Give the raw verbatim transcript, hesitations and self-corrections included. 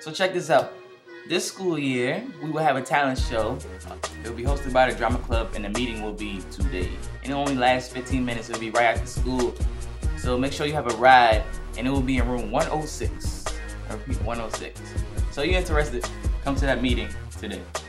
So check this out. This school year, we will have a talent show. It will be hosted by the Drama Club, and the meeting will be today. And it only lasts fifteen minutes. It will be right after school. So make sure you have a ride, and it will be in room one oh six. I repeat, one oh six. So you're interested, come to that meeting today.